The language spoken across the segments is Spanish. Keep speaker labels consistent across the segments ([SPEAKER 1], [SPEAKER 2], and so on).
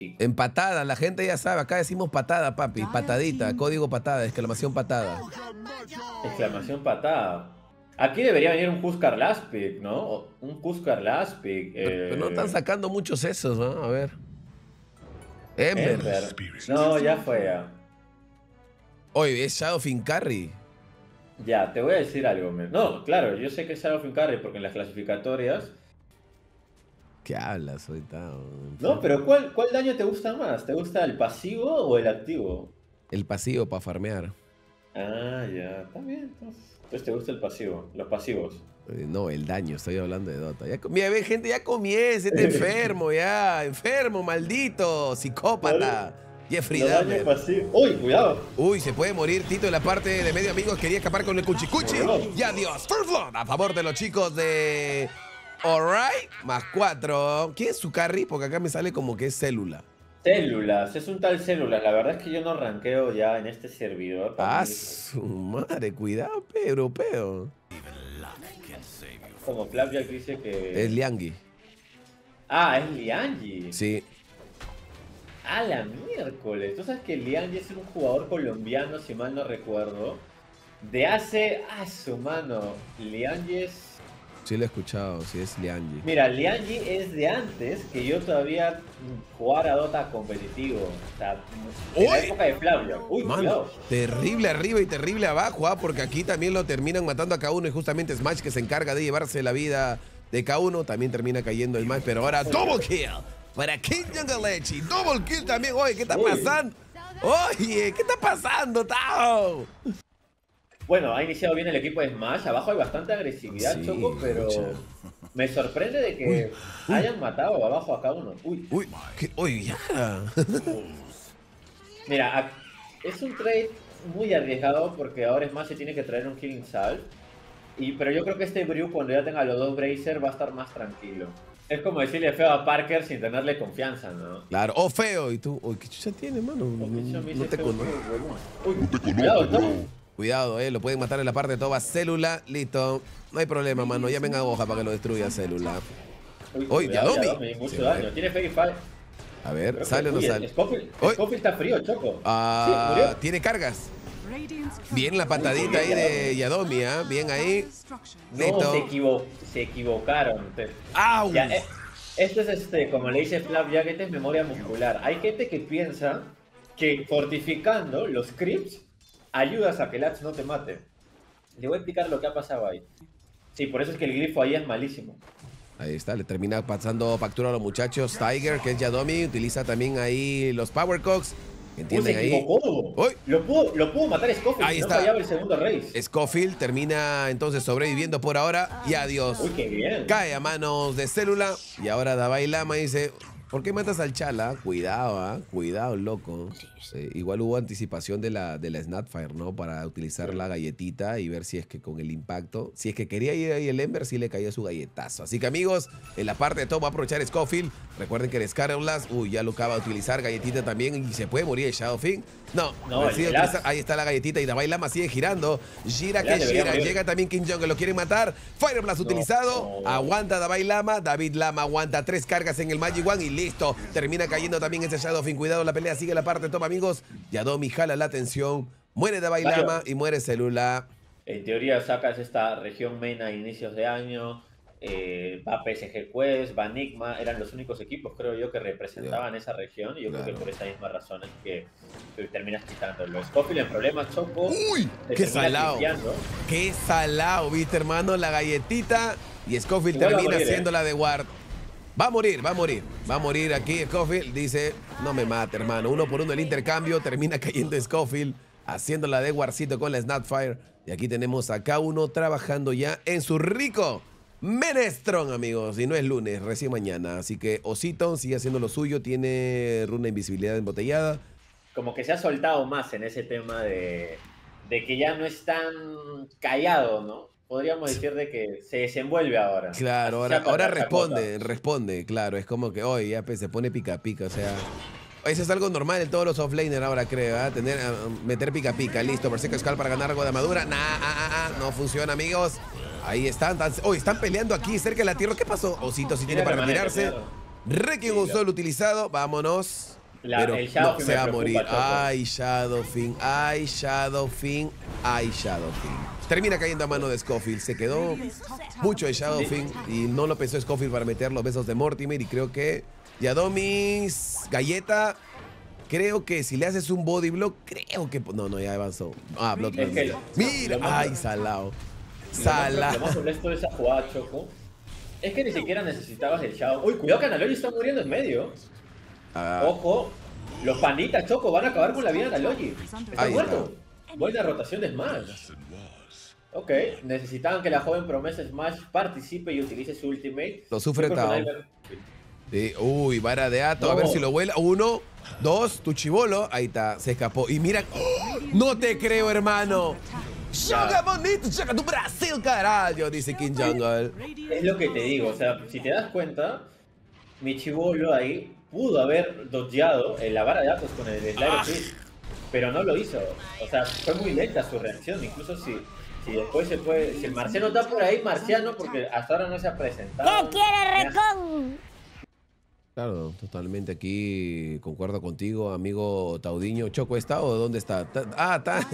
[SPEAKER 1] Empatada, la gente ya sabe, acá decimos patada, papi, patadita, código patada, exclamación patada.
[SPEAKER 2] Exclamación patada. Aquí debería venir un Huskar Laspic, ¿no? Un Huskar Laspic.
[SPEAKER 1] Pero no están sacando muchos esos, ¿no? A ver. Ember.
[SPEAKER 2] No, ya fue ya.
[SPEAKER 1] Oye, es Shadowfiend Carry.
[SPEAKER 2] Ya, te voy a decir algo. No, claro, yo sé que es Shadowfiend Carry porque en las clasificatorias...
[SPEAKER 1] ¿Qué hablas ahorita?
[SPEAKER 2] No, pero ¿cuál daño te gusta más? ¿Te gusta el pasivo o el activo?
[SPEAKER 1] El pasivo para farmear.
[SPEAKER 2] Ah, ya, está bien. Entonces te gusta el pasivo, los pasivos.
[SPEAKER 1] No, el daño, estoy hablando de Dota. Mira, ve, gente, ya comienza, este enfermo, ya. Enfermo, maldito, psicópata. Jeffrey Dahmer.
[SPEAKER 2] Uy, cuidado.
[SPEAKER 1] Uy, se puede morir Tito en la parte de medio, amigos. Quería escapar con el cuchicuchi. Y adiós. First Blood a favor de los chicos de... Alright, más 4. ¿Quién es su carry? Porque acá me sale como que es Célula.
[SPEAKER 2] Células, es un tal Células. La verdad es que yo no rankeo ya en este servidor.
[SPEAKER 1] Ah, su madre, cuidado, europeo.
[SPEAKER 2] Como Flapjack dice que...
[SPEAKER 1] Es Liangi.
[SPEAKER 2] Ah, es Liangi.
[SPEAKER 1] Sí.
[SPEAKER 2] A la miércoles. Tú sabes que Liangi es un jugador colombiano, si mal no recuerdo. De hace... Ah, su mano. Liangi es...
[SPEAKER 1] Sí lo he escuchado, sí es Liangi.
[SPEAKER 2] Mira, Liangi es de antes que yo todavía jugara Dota competitivo. O sea, en la época de Flavio. Uy,
[SPEAKER 1] mano,
[SPEAKER 2] cuidado.
[SPEAKER 1] Terrible arriba y terrible abajo, porque aquí también lo terminan matando a K1 y justamente Smash, que se encarga de llevarse la vida de K1, también termina cayendo el Smash, pero ahora double kill para King Junglechi. Double kill también. Oye, ¿qué está pasando? Oye, ¿qué está pasando, Tao?
[SPEAKER 2] Bueno, ha iniciado bien el equipo de Smash. Abajo hay bastante agresividad, sí, Choco, pero me sorprende de que hayan matado abajo a K1.
[SPEAKER 1] Uy, ya.
[SPEAKER 2] Mira, es un trade muy arriesgado porque ahora Smash se tiene que traer un Killing Salve. Pero yo creo que este Brew, cuando ya tenga los dos Bracer, va a estar más tranquilo. Es como decirle feo a Parker sin tenerle confianza, ¿no?
[SPEAKER 1] Claro, o feo. Y tú, uy, ¿qué chucha tiene, mano? No te conozco.
[SPEAKER 2] Uy, cuidado,
[SPEAKER 1] Cuidado, lo pueden matar en la parte de toda célula. Listo. No hay problema, mano. Llamen a Hoja para que lo destruya célula.
[SPEAKER 2] Uy, Yadomi. Mucho daño. Tiene Fairy Fire.
[SPEAKER 1] A ver, ¿sale o no sale?
[SPEAKER 2] Scofield está frío, Choco.
[SPEAKER 1] Ah, sí, tiene cargas. Bien la patadita ahí de Yadomi, ¿eh? Bien ahí.
[SPEAKER 2] No, se equivocaron.
[SPEAKER 1] ¡Au!
[SPEAKER 2] Ya, esto es como le dice Flapjack, es memoria muscular. Hay gente que piensa que fortificando los creeps ayudas a que Lats no te mate. Le voy a explicar lo que ha pasado ahí. Sí, por eso es que el glifo ahí es malísimo.
[SPEAKER 1] Ahí está, le termina pasando factura a los muchachos. Tiger, que es Yadomi, utiliza también ahí los Power Cogs. ¿Entienden ahí?
[SPEAKER 2] ¡Uy! Lo pudo matar Scofield.
[SPEAKER 1] Ahí
[SPEAKER 2] no
[SPEAKER 1] está.
[SPEAKER 2] fallaba el segundo race.
[SPEAKER 1] Scofield termina entonces sobreviviendo por ahora. Y adiós.
[SPEAKER 2] Uy, qué bien.
[SPEAKER 1] Cae a manos de Célula. Y ahora Davai Lama dice: ¿por qué matas al Chala? Cuidado, cuidado, loco. Igual hubo anticipación de la Snapfire, ¿no? Para utilizar la galletita y ver si es que con el impacto, si es que quería ir ahí el Ember, sí le caía su galletazo. Así que, amigos, en la parte de top va a aprovechar Scofield. Recuerden que el Scarablas, ya lo acaba de utilizar, galletita también, y se puede morir el Shadowfiend. No, ahí está la galletita y Davai Lama sigue girando. Gira que gira, llega también King Jong, que lo quieren matar. Fire Blast utilizado, aguanta Davai Lama, David Lama aguanta 3 cargas en el Magic One y listo. Termina cayendo también ese Shadowfiend. Cuidado, la pelea sigue en la parte de top, amigos. Yadomi jala la atención, muere Davai Lama y muere Célula.
[SPEAKER 2] En teoría sacas esta región main a inicios de año. Va PSG Quest, va Enigma, eran los únicos equipos, creo yo, que representaban esa región. Y yo creo que por esa misma razón es que terminas quitándolo. Scofield en problemas, Choco.
[SPEAKER 1] ¡Uy! ¡Qué salado! ¡Qué salado! ¿Viste, hermano? La galletita y Scofield termina haciéndola de ward. Va a morir aquí Scofield. Dice, no me mate, hermano. 1 por 1 el intercambio. Termina cayendo Scofield, haciéndola de Warcito con la Snapfire. Y aquí tenemos a K1 trabajando ya en su rico Menestrón, amigos. Y no es lunes, recién mañana. Así que Osito sigue haciendo lo suyo. Tiene runa invisibilidad embotellada.
[SPEAKER 2] Como que se ha soltado más en ese tema de que ya no es tan callado, ¿no? Podríamos decir de que se desenvuelve ahora.
[SPEAKER 1] Claro, ahora responde, claro. Es como que hoy ya se pone pica pica, o sea. Eso es algo normal en todos los offlaner ahora, creo, ¿eh? Meter pica pica, listo. Perseco Skull para ganar algo de armadura. No funciona, amigos. Ahí están. Están peleando aquí cerca de la tierra. ¿Qué pasó? Osito sí tiene para retirarse. Requiem usó el utilizado. Vámonos. Pero
[SPEAKER 2] el
[SPEAKER 1] no,
[SPEAKER 2] Shadowfiend
[SPEAKER 1] se
[SPEAKER 2] me
[SPEAKER 1] va a
[SPEAKER 2] preocupa,
[SPEAKER 1] morir.
[SPEAKER 2] Choco.
[SPEAKER 1] Ay, Shadowfiend. Ay, Shadowfiend. Ay, Shadowfiend. Termina cayendo a mano de Scofield. Se quedó mucho de Shadowfiend y no lo pensó Scofield para meter los besos de Mortimer. Y creo que Yadomis, Galleta. Creo que si le haces un body block, creo que. No, ya avanzó. Ah, block.
[SPEAKER 2] Es que
[SPEAKER 1] Mira,
[SPEAKER 2] lo más-
[SPEAKER 1] ay, salado.
[SPEAKER 2] Lo
[SPEAKER 1] Salado.
[SPEAKER 2] más molesto de esa jugada, Choco, es que ni siquiera necesitabas el Shadow. Uy, cuidado que Analogy está muriendo en medio.
[SPEAKER 1] Ah,
[SPEAKER 2] Ojo, los panditas, Choco, van a acabar con la vida de Analogy. Está
[SPEAKER 1] Ahí
[SPEAKER 2] muerto. Buena rotación de Smash. Ok, necesitaban que la joven promesa Smash participe y utilice su ultimate.
[SPEAKER 1] Lo sufre
[SPEAKER 2] Yo creo que
[SPEAKER 1] Tao.
[SPEAKER 2] nadie-
[SPEAKER 1] sí, uy, vara de Ato. A
[SPEAKER 2] No.
[SPEAKER 1] ver si lo vuela. 1, 2, tu chibolo. Ahí está, se escapó. Y mira. ¡Oh! No te creo, hermano. Joga bonito, joga do Brasil, caralho, dice King Jungle.
[SPEAKER 2] Es lo que te digo, o sea, si te das cuenta, mi chibolo ahí pudo haber dodgeado en la vara de datos con el Slayer Fist, pero no lo hizo. O sea, fue muy lenta su reacción, incluso si después se puede, si el marciano está por ahí, marciano, porque hasta ahora no se ha presentado.
[SPEAKER 3] ¿Qué quiere Recon?
[SPEAKER 1] Claro, totalmente aquí concuerdo contigo, amigo Taudiño. ¿Choco está o dónde está? Está.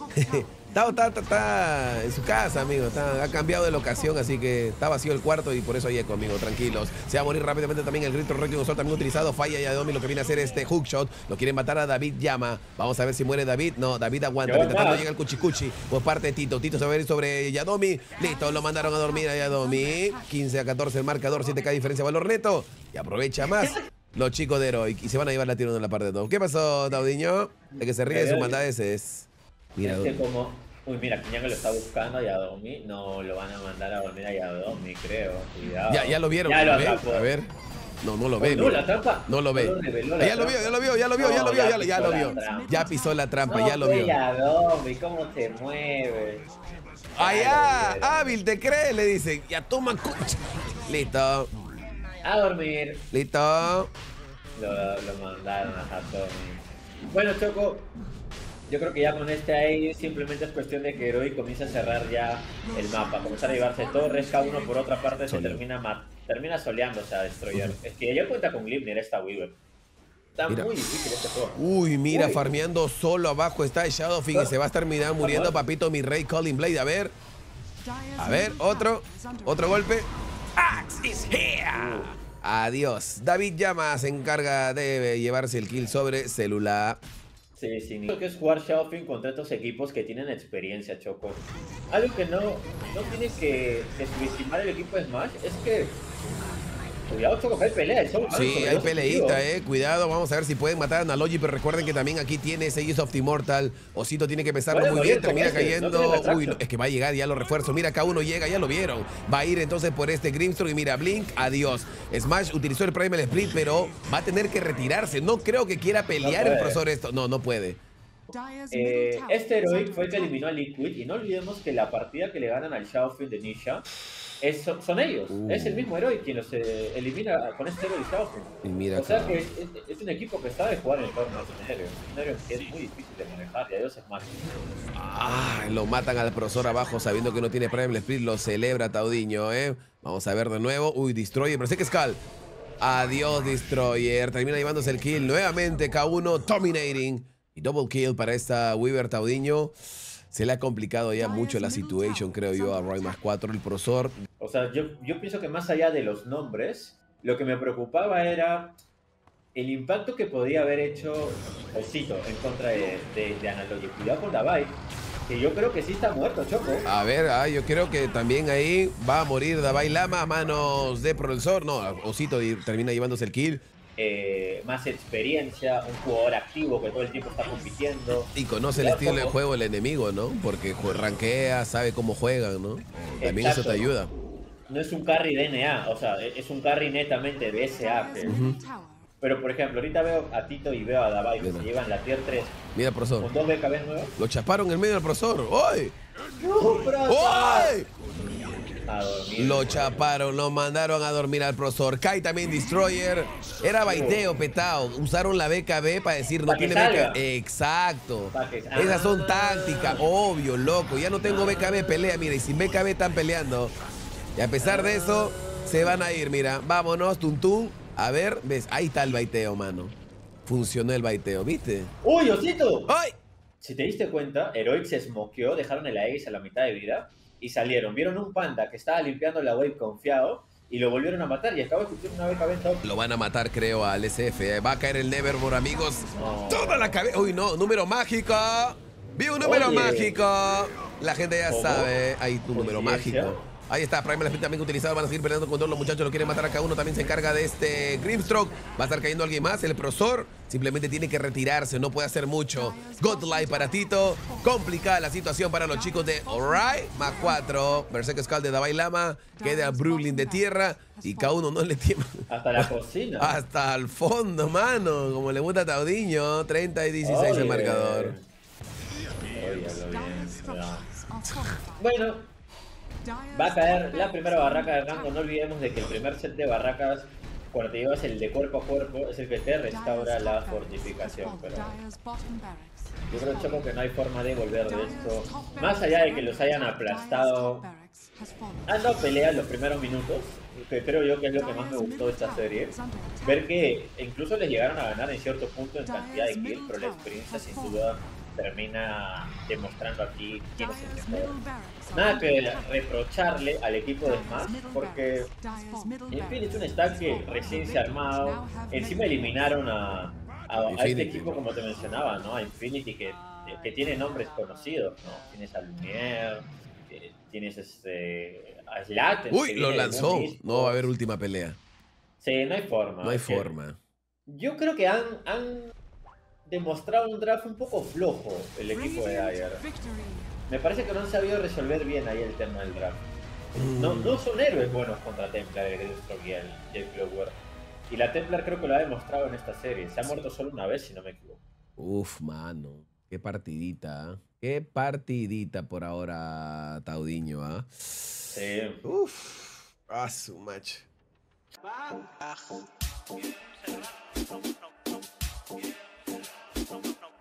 [SPEAKER 1] Tao está en su casa, amigo. Ha cambiado de locación, así que está vacío el cuarto y por eso hay eco, amigo. Tranquilos. Se va a morir rápidamente también el grito Requiem Sol también utilizado. Falla Yadomi lo que viene a hacer este hookshot. Lo quieren matar a David Llama. Vamos a ver si muere David. No, David aguanta. Mientras tanto llega el cuchicuchi por parte de Tito. Tito se va a ir sobre Yadomi. Listo, lo mandaron a dormir a Yadomi. 15-14 el marcador, 7K diferencia valor neto. Y aprovecha más los chicos de Heroic. Y se van a llevar la tiro en la parte de 2. ¿Qué pasó, Taudiño? De que se ríe de sus maldades es... Mira,
[SPEAKER 2] Es que como... Uy, mira, Kiñanga lo está buscando a Yadomi. No, lo van a mandar a dormir a Yadomi, creo. Cuidado.
[SPEAKER 1] ya lo vieron.
[SPEAKER 2] Ya lo
[SPEAKER 1] a ver,
[SPEAKER 2] atrapó.
[SPEAKER 1] a ver. No lo ve.
[SPEAKER 2] No,
[SPEAKER 1] mira.
[SPEAKER 2] la trampa.
[SPEAKER 1] No lo ve.
[SPEAKER 2] No reveló la
[SPEAKER 1] Ya lo vio,
[SPEAKER 2] trampa.
[SPEAKER 1] ya lo vio, ya lo vio,
[SPEAKER 2] No,
[SPEAKER 1] ya lo vio, ya lo
[SPEAKER 2] pisó
[SPEAKER 1] vio.
[SPEAKER 2] la trampa.
[SPEAKER 1] Ya pisó la trampa,
[SPEAKER 2] No,
[SPEAKER 1] ya lo
[SPEAKER 2] fue
[SPEAKER 1] vio.
[SPEAKER 2] Yadomi, ¿cómo se mueve?
[SPEAKER 1] Allá,
[SPEAKER 2] Ya lo
[SPEAKER 1] hábil, te cree, le dicen. Ya toma cucha. Listo,
[SPEAKER 2] A dormir.
[SPEAKER 1] listo.
[SPEAKER 2] Lo mandaron a Hatomi. Bueno, Choco, yo creo que ya con este ahí simplemente es cuestión de que Heroic comience a cerrar ya el mapa, comenzar a llevarse torres, cada uno por otra parte se
[SPEAKER 1] Soleo.
[SPEAKER 2] termina soleándose a Destroyer. Es que ya cuenta con Glimmer esta Weaver. Está
[SPEAKER 1] Mira.
[SPEAKER 2] muy difícil este juego.
[SPEAKER 1] Uy, mira,
[SPEAKER 2] Uy.
[SPEAKER 1] farmeando solo abajo está el Shadowfiend y se va a terminar muriendo, papito, mi rey Colin Blade. A ver, otro golpe. Axe is here. Adiós. David Llama se encarga de llevarse el kill sobre Célula.
[SPEAKER 2] Sí, sí, lo que es jugar Shadowfiend contra estos equipos que tienen experiencia, Choco. Algo que no tiene que subestimar el equipo de Smash es que... Cuidado, Choco, que hay pelea. El Soul Man
[SPEAKER 1] Sí,
[SPEAKER 2] sobre
[SPEAKER 1] hay
[SPEAKER 2] dos
[SPEAKER 1] peleita,
[SPEAKER 2] enemigos.
[SPEAKER 1] cuidado, vamos a ver si pueden matar a Analogy, pero recuerden que también aquí tiene ese Use of the Immortal. Osito tiene que pensarlo
[SPEAKER 2] Puede
[SPEAKER 1] muy
[SPEAKER 2] morir
[SPEAKER 1] bien, termina
[SPEAKER 2] con ese,
[SPEAKER 1] cayendo.
[SPEAKER 2] no tiene retraction.
[SPEAKER 1] Uy, no, es que va a llegar, ya lo refuerzo. Mira, acá uno llega, ya lo vieron. Va a ir entonces por este Grimstroke y mira, Blink, adiós. Smash utilizó el Primal Split, pero va a tener que retirarse. No creo que quiera pelear el
[SPEAKER 2] puede.
[SPEAKER 1] profesor esto. No puede.
[SPEAKER 2] Este Heroic fue el que eliminó a Liquid y no olvidemos que la partida que le ganan al Shadowfiend de Nisha son ellos. Es el mismo Heroic quien los elimina con este Heroic Shadowfiend.
[SPEAKER 1] Y mira
[SPEAKER 2] O sea
[SPEAKER 1] acá.
[SPEAKER 2] que es un equipo que sabe jugar en torno a un Heroic. Un Heroic que es muy difícil de manejar y a Dios es más.
[SPEAKER 1] Lo matan al profesor abajo sabiendo que no tiene Primal Split. Lo celebra Taudiño, Vamos a ver de nuevo. Uy, Destroyer, pero sé que es Cal. Adiós, Destroyer. Termina llevándose el kill nuevamente. K1 dominating. Y double kill para esta Weaver Taudiño. Se le ha complicado ya mucho la situation, creo yo, a Roy más 4, el profesor.
[SPEAKER 2] O sea, yo pienso que más allá de los nombres, lo que me preocupaba era el impacto que podía haber hecho Osito en contra de Analogy. Cuidado con Davai, que yo creo que sí está muerto, Choco.
[SPEAKER 1] A ver, yo creo que también ahí va a morir Davai Lama a manos de profesor. No, Osito termina llevándose el kill.
[SPEAKER 2] Más experiencia, un jugador activo que todo el tiempo está compitiendo.
[SPEAKER 1] Y conoce el estilo de juego del enemigo, ¿no? Porque rankea, sabe cómo juegan, ¿no? También
[SPEAKER 2] Exacto.
[SPEAKER 1] eso te ayuda.
[SPEAKER 2] No es un carry de NA, o sea, es un carry netamente de SA. Pero por ejemplo, ahorita veo a Tito y veo a Davai que se llevan la tier 3
[SPEAKER 1] Mira, profesor.
[SPEAKER 2] con 2 BKB nuevos.
[SPEAKER 1] Lo chaparon en medio del profesor. ¡Uy!
[SPEAKER 2] ¡No,
[SPEAKER 1] ¡Uy!
[SPEAKER 2] A dormir.
[SPEAKER 1] Lo chaparon, lo mandaron a dormir al profesor. Kai también Destroyer. Era baiteo, petao. Usaron la BKB para decir no
[SPEAKER 2] Pa' que
[SPEAKER 1] tiene
[SPEAKER 2] salga.
[SPEAKER 1] BKB. Exacto.
[SPEAKER 2] Pa' que-
[SPEAKER 1] Esas son
[SPEAKER 2] Ah.
[SPEAKER 1] tácticas, obvio, loco. Ya no tengo BKB, pelea, mira. Y sin BKB están peleando. Y a pesar de eso, se van a ir, mira. Vámonos, Tuntún. A ver, ves, ahí está el baiteo, mano. Funcionó el baiteo, ¿viste?
[SPEAKER 2] ¡Uy, Osito!
[SPEAKER 1] ¡Ay!
[SPEAKER 2] Si te diste cuenta, Heroic se smokeó, dejaron el Aegis a la mitad de vida y salieron. Vieron un panda que estaba limpiando la wave confiado y lo volvieron a matar y acabo de escuchar una vez cabeza.
[SPEAKER 1] Lo van a matar, creo, al SF. Va a caer el Nevermore, amigos.
[SPEAKER 2] No.
[SPEAKER 1] Toda la cabeza. Uy, no, número mágico. Vi un número
[SPEAKER 2] Oye.
[SPEAKER 1] mágico. La gente ya
[SPEAKER 2] ¿Cómo?
[SPEAKER 1] sabe. Ahí tu número
[SPEAKER 2] ¿Coincidencia?
[SPEAKER 1] mágico. Ahí está, Primal Split también utilizado. Van a seguir peleando con todos los muchachos. Lo quieren matar a cada uno. También se encarga de este Grimstroke. Va a estar cayendo alguien más. El profesor simplemente tiene que retirarse. No puede hacer mucho. Godlight para Tito. Complicada la situación para los chicos de Alright. Más 4. Berserk Skull de Davai Lama. Queda Brulin de tierra. Y cada uno no le tiene.
[SPEAKER 2] Hasta la cocina.
[SPEAKER 1] Hasta el fondo, mano. Como le gusta a Taudiño. 30 y 16 el
[SPEAKER 2] Oye.
[SPEAKER 1] marcador.
[SPEAKER 2] Óyalo bien, ya. Bueno, va a caer la primera barraca de rango. No olvidemos de que el primer set de barracas, cuando te llevas el de cuerpo a cuerpo, es el que te restaura la fortificación. Pero yo creo, Choco, que no hay forma de volver de esto. Más allá de que los hayan aplastado, han dado peleas los primeros minutos, que creo yo que es lo que más me gustó de esta serie. Ver que incluso les llegaron a ganar en cierto punto en cantidad de kills, pero la experiencia sin duda termina demostrando aquí quién es el mejor. Nada que reprocharle al equipo de Smash, porque en fin es un stack que recién se ha armado. Encima eliminaron a este
[SPEAKER 1] Infinity.
[SPEAKER 2] equipo, como te mencionaba, ¿no? A Infinity, que tiene nombres conocidos, ¿no? Tienes a Lumiere, tienes a Slater.
[SPEAKER 1] Uy, lo lanzó. No va a haber última pelea.
[SPEAKER 2] Sí, no hay forma.
[SPEAKER 1] No hay
[SPEAKER 2] Es que
[SPEAKER 1] forma.
[SPEAKER 2] yo creo que han demostrado un draft un poco flojo el equipo de Dyer. Me parece que no han sabido resolver bien ahí el tema del draft. No son héroes buenos contra Templar, el Grimstroke y el Clockwork. Y la Templar creo que lo ha demostrado en esta serie. Se ha muerto solo una vez, si no me equivoco.
[SPEAKER 1] Uf, mano. Qué partidita. Qué partidita por ahora, Taudiño, ¿ah?
[SPEAKER 2] Sí.
[SPEAKER 1] Uf. Ah, su match.
[SPEAKER 3] Bajo.